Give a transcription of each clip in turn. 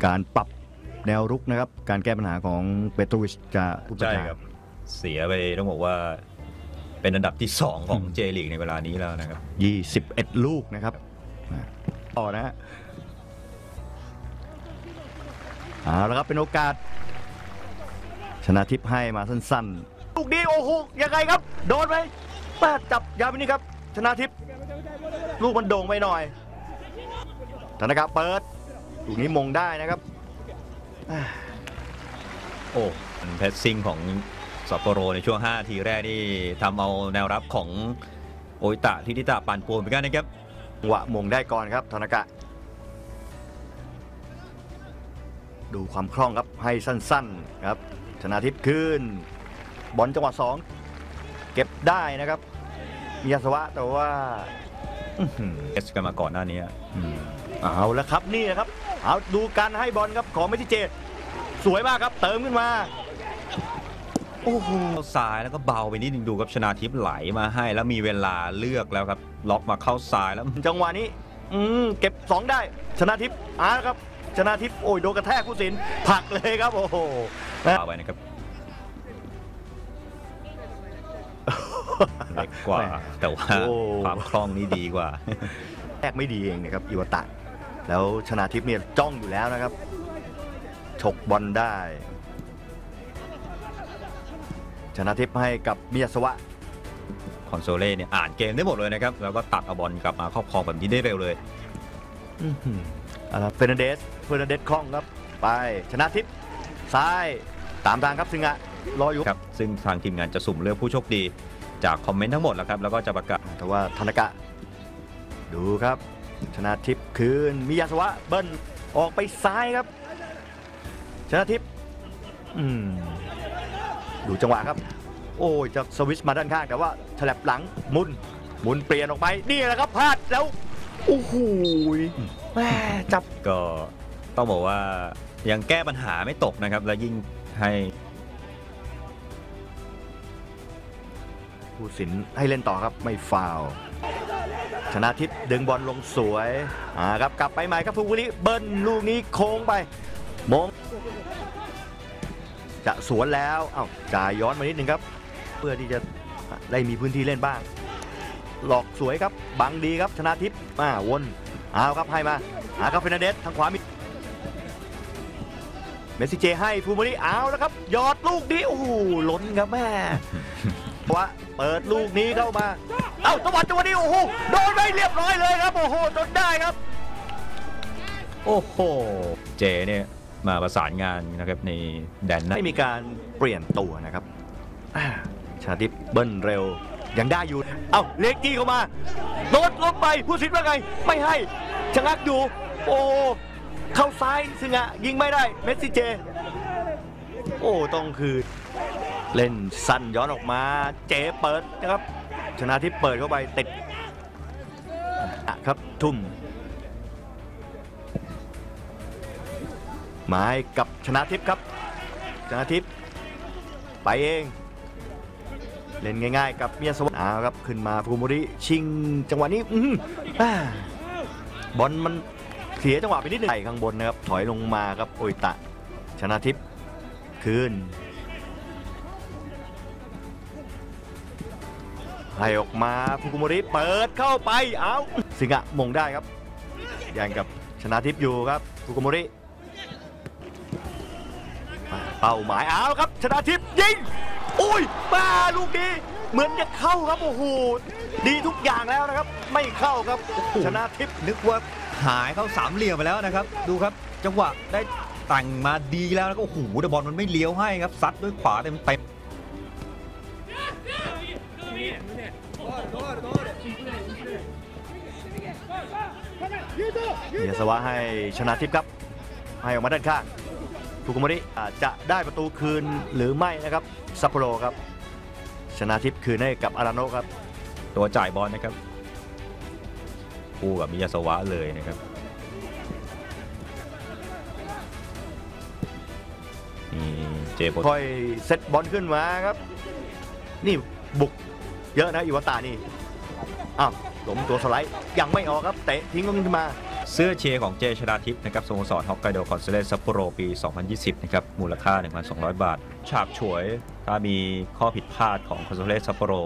การปรับแนวรุกนะครับการแก้ปัญหาของเปโตรวิชจะใช่ครับเสียไปต้องบอกว่าเป็นอันดับที่2ของเจลีกในเวลานี้แล้วนะครับ 21ลูกนะครับต่อนะฮะเอาละครับเป็นโอกาสชนะทิพย์ให้มาสั้นๆลูกนี้โอ้โหยังไงครับโดนไหมแป๊ดจับยาวไปนี่ครับชนะทิพย์ลูกมันโด่งไปหน่อยธนากะเปิดลูกนี้มงได้นะครับโอ้เพสซิ่งของซัปโปโรในช่วง5 ทีแรกนี่ทำเอาแนวรับของโออิตะทิติตะปั่นป่วนเหมือนกันนะครับวะมงได้ก่อนครับธนากะดูความคล่องครับให้สั้นๆครับชนะทิพย์ขึ้นบอลจังหวะ2เก็บได้นะครับมียาสวะแต่ว่าเอสกันมาก่อนหน้านี้เอาแล้วครับนี่นะครับเอาดูการให้บอลครับของเมสซี่เจสวยมากครับเติมขึ้นมาโอ้โหซ้ายแล้วก็เบาไปนิดนึงดูครับชนะทิพย์ไหลมาให้แล้วมีเวลาเลือกแล้วครับล็อกมาเข้าซ้ายแล้วจังหวะนี้เก็บ2ได้ชนะทิพย์ครับชนะทิพย์โอ้ยโดนกระแทกผู้สินผลักเลยครับโอ้โหเอาไปนะครับเล็กกว่าแต่ว่าความคล่องนี่ดีกว่าแรกไม่ดีเองนะครับอิวตะแล้วชนะทิพย์เนี่ยจ้องอยู่แล้วนะครับฉกบอลได้ชนะทิพย์ให้กับมิยาสวะคอนโซเล่เนี่ยอ่านเกมได้หมดเลยนะครับแล้วก็ตัดเอาบอลกลับมาครอบครองแบบนี้ได้เร็วเลยเฟอร์นันเดสคล่องครับไปชนะทิพย์ซ้ายตามทางครับซึ่งรออยู่ครับซึ่งทางทีมงานจะสุ่มเลือกผู้โชคดีจากคอมเมนต์ทั้งหมดแล้วครับแล้วก็จะประกาศแต่ว่าธนากะดูครับชนะทิพย์คืนมิยาสวะเบิ้ลออกไปซ้ายครับชนะทิพย์ดูจังหวะครับโอ้ยจะสวิชมาด้านข้างแต่ว่าฉลับหลังหมุนเปลี่ยนออกไปนี่แหละครับพลาดแล้วโอ้โหแม่จับก็ต้องบอกว่ายังแก้ปัญหาไม่ตกนะครับและยิ่งให้ผู้สินให้เล่นต่อครับไม่ฟาวชนะทิพย์ดึงบอลลงสวยครับกลับไปใหม่ครับฟูกุริเบิ้ลลูกนี้โค้งไปมงจะสวนแล้วจ่ายย้อนมานิดนึงครับเพื่อที่จะได้มีพื้นที่เล่นบ้างหลอกสวยครับบังดีครับชนะทิพย์วนครับให้มาครับเฟอร์นันเดสทางขวามีเมสซี่เจให้ฟูกุริแล้วครับยอดลูกนี้โอ้โหล้นครับแม่ว่าเปิดลูกนี้เข้ามาจังหวะนี้โอ้โหโดนไปเรียบร้อยเลยครับโอ้โหจนได้ครับโอ้โหเจเนี่ยมาประสานงานนะครับในแดนนั้นไม่มีการเปลี่ยนตัวนะครับชาติเบิ้ลเร็วยังได้อยู่เลกกี้เข้ามาโดนลงไปผู้สินว่าไงไม่ให้ชะงักอยู่โอ้เข้าซ้ายซึ่งยิงไม่ได้เมสซี่เจโอ้ต้องคือเล่นสั้นย้อนออกมาเจเปิดนะครับชนะทิพย์เปิดเข้าไปติดครับทุ่มหมายกับชนะทิพย์ครับชนะทิพย์ไปเองเล่นง่ายๆกับเมียสวรรค์ครับขึ้นมาฟูกุริชิงจังหวะนี้บอลมันเสียจังหวะไปนิดนึงใส่ข้างบนนะครับถอยลงมาครับโออิตะชนะทิพย์คืนให้ออกมาฟูกุริเปิดเข้าไปสิงะมงได้ครับยังกับชนะทิพย์อยู่ครับฟูกุริเป้าหมายครับชนะทิพย์ยิงอุ้ยมาลูกนี้เหมือนจะเข้าครับโอ้โหดีทุกอย่างแล้วนะครับไม่เข้าครับชนะทิพย์นึกว่าหายเข้าสามเหลี่ยมไปแล้วนะครับดูครับจังหวะได้แต่งมาดีแล้วก็โอ้โหแต่บอลมันไม่เลี้ยวให้ครับซัดด้วยขวาเต็มมิยาสวะให้ชนะทิพย์ครับให้ออกมาด้านข้างฟูกุริจะได้ประตูคืนหรือไม่นะครับซัปโปโรครับชนะทิพย์คืนให้กับอาราโนะครับตัวจ่ายบอลนะครับคู่กับมิยาสวะเลยนะครับเจค่อยเซตบอลขึ้นมาครับนี่บุกเยอะนะอิวตานี่หลงตัวสไลด์ยังไม่ออกครับเตะทิ้งขึ้นมาเสื้อเชียร์ของเจชนาทิพย์นะครับสโมสรฮอกไกโดคอนซาเลสซัปโปโรปี 2020 นะครับมูลค่า 1,200 บาท ฉาบฉวยถ้ามีข้อผิดพลาดของคอนซาเลสซัปโปโร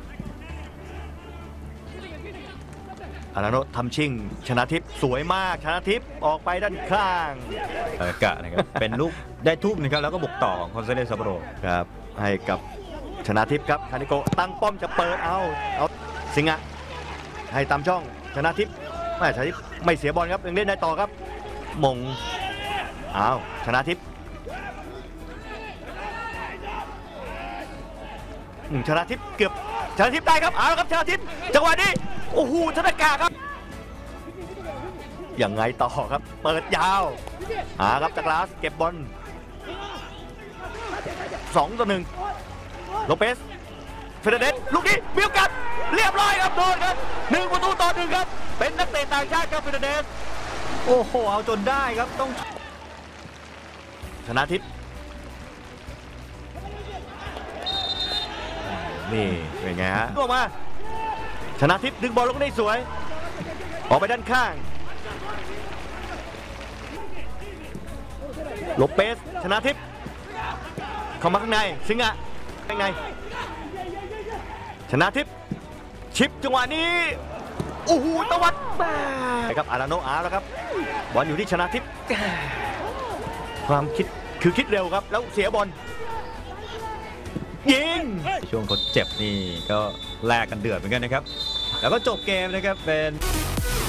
อาราโนะทำชิ่งชนะทิพย์สวยมากชนะทิพย์ออกไปด้านข้างกะนะครับ เป็นลูกได้ทุ่มนะครับแล้วก็บุกต่อของคอนซาเลสซัปโปโรครับให้กับชนะทิพย์ครับคานิโกะตั้งป้อมจะเปิดเอาสิงห์ให้ตามช่องชนะทิพย์ไม่ชนะทิพย์ไม่เสียบอลครับยังเล่นได้ต่อครับมงเอาชนะทิพย์ชนะทิพย์เกือบชนะทิพย์ได้ครับเอาละครับชนะทิพย์จังหวะนี้โอ้โหธนากาครับยังไงต่อครับเปิดยาวครับจากลาสเก็บบอล2-1โลเปสเฟเดเดสลูกนี้มีโอกาสเรียบร้อยครับโดนครับ1-1ครับเป็นนักเตะต่างชาติครับเฟเดเดสโอ้โหเอาจนได้ครับต้องชนะทิพย์นี่เป็นไงฮะออกมาชนะทิพย์ดึงบอลลงได้สวยออกไปด้านข้างโลเปสชนะทิพย์เข้ามาข้างในสิงห์ยังไงชนะทิพย์ชิปจังหวะนี้โอ้โหตวัดมาครับอาราโนะแล้วครับบอลอยู่ที่ชนะทิพย์ความคิดคือคิดเร็วครับแล้วเสียบอลยิงช่วงทดเจ็บนี่ก็แลกกันเดือดเหมือนกันนะครับแล้วก็จบเกมนะครับเป็น